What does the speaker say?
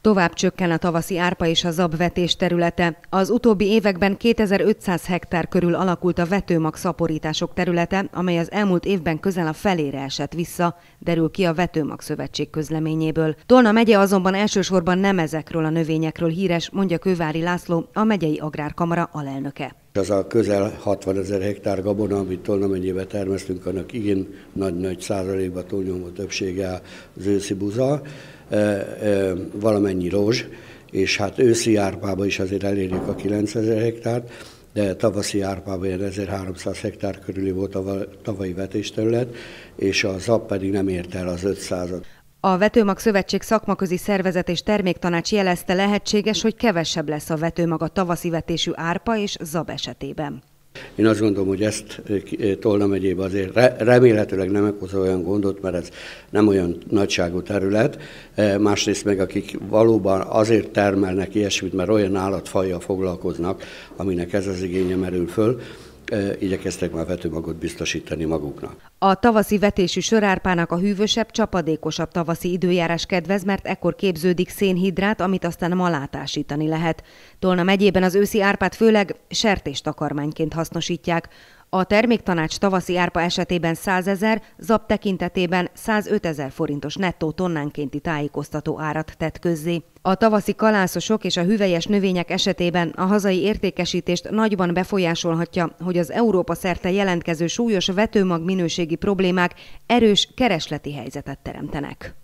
Tovább csökken a tavaszi árpa és a zab vetés területe. Az utóbbi években 2500 hektár körül alakult a vetőmag szaporítások területe, amely az elmúlt évben közel a felére esett vissza, derül ki a Vetőmag Szövetség közleményéből. Tolna megye azonban elsősorban nem ezekről a növényekről híres, mondja Kővári László, a megyei agrárkamara alelnöke. Az a közel 60 000 hektár gabona, amit Tolna megyében termesztünk, annak igen nagy százalékban túlnyomó többsége az őszi buza, valamennyi rozs, és hát őszi árpában is azért elérjük a 9000 hektárt, de tavaszi árpában ilyen 1300 hektár körüli volt a tavalyi vetésterület, és a zab pedig nem ért el az 500-at. A Vetőmag Szövetség szakmaközi szervezet és terméktanács jelezte, lehetséges, hogy kevesebb lesz a vetőmag a tavaszi vetésű árpa és zab esetében. Én azt gondolom, hogy ezt Tolna megyében azért remélhetőleg nem okoz olyan gondot, mert ez nem olyan nagyságú terület. Másrészt meg akik valóban azért termelnek ilyesmit, mert olyan állatfajjal foglalkoznak, aminek ez az igénye merül föl, igyekeztek már vetőmagot biztosítani maguknak. A tavaszi vetésű sörárpának a hűvösebb, csapadékosabb tavaszi időjárás kedvez, mert ekkor képződik szénhidrát, amit aztán malátásítani lehet. Tolna megyében az őszi árpát főleg sertéstakarmányként hasznosítják. A terméktanács tavaszi árpa esetében 100 000, zab tekintetében 105 000 forintos nettó tonnánkénti tájékoztató árat tett közzé. A tavaszi kalászosok és a hüvelyes növények esetében a hazai értékesítést nagyban befolyásolhatja, hogy az Európa szerte jelentkező súlyos vetőmag minőségi problémák erős keresleti helyzetet teremtenek.